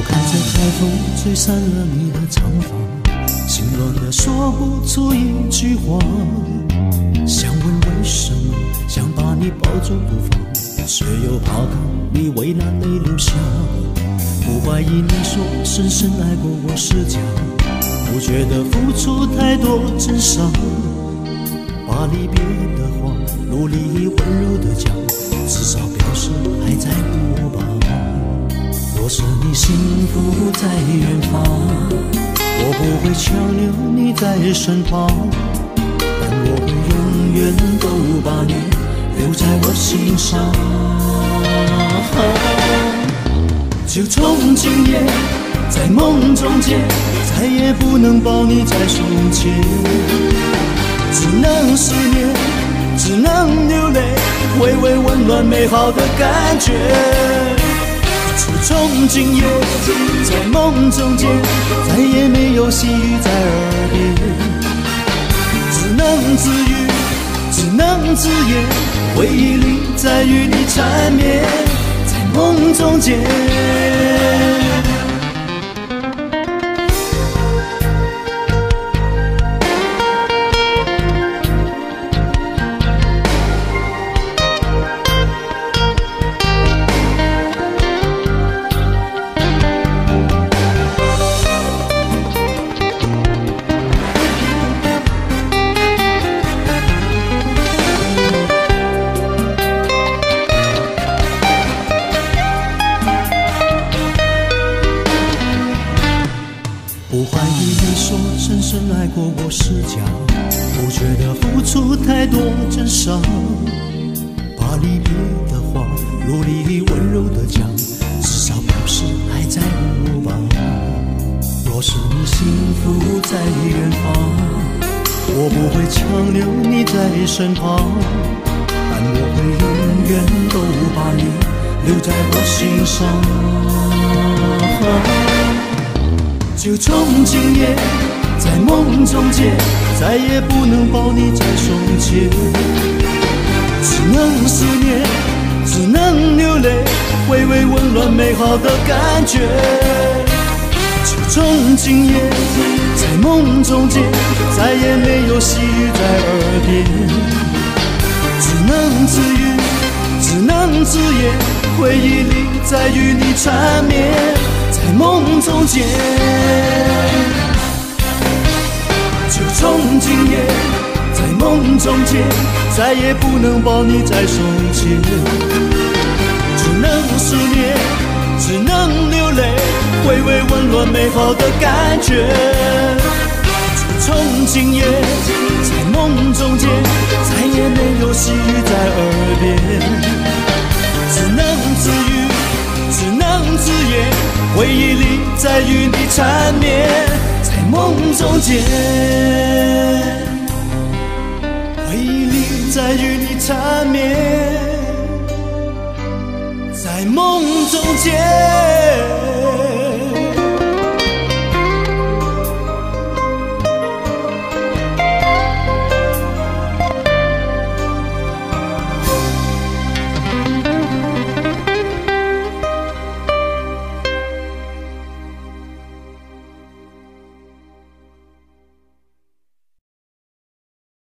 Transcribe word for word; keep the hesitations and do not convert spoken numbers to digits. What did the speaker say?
看着海风吹散了你的长发，心乱的说不出一句话。想问为什么，想把你抱住不放，却又怕到你为难泪流下。不怀疑你说深深爱过我是假，不觉得付出太多真伤。把离别的话努力温柔的讲，至少表示还在乎我吧。若是你幸福在远方，我不会强留你在身旁，但我会永远都把你留在我心上。就从今夜在梦中见，再也不能抱你在手间，只能思念，只能流泪，回味温暖美好的感觉。就从今夜在梦中见，再也没有细语在耳边，只能自语，只能自言，回忆里再与你缠绵，在梦中见。不怀疑你说深深爱过我是假，不觉得付出太多真伤。把离别的话努力温柔的讲，至少表示还在乎我吧。若是你幸福在远方，我不会强留你在身旁，但我会永远都把你留在我心上。就从今夜在梦中见，再也不能抱你在手间，只能思念，只能流泪，回味温暖美好的感觉。就从今夜在梦中见，再也没有细语在耳边，只能自语，只能自言，回忆里再与你缠绵，在梦中见。就从今夜在梦中见，再也不能抱你在手间，只能思念，只能流泪，回味温暖美好的感觉。就从今夜在梦中见，再也没有细语在耳边，只能自语，只能自言，回忆里再与你缠绵，在梦中见。回忆里再与你缠绵，在梦中见。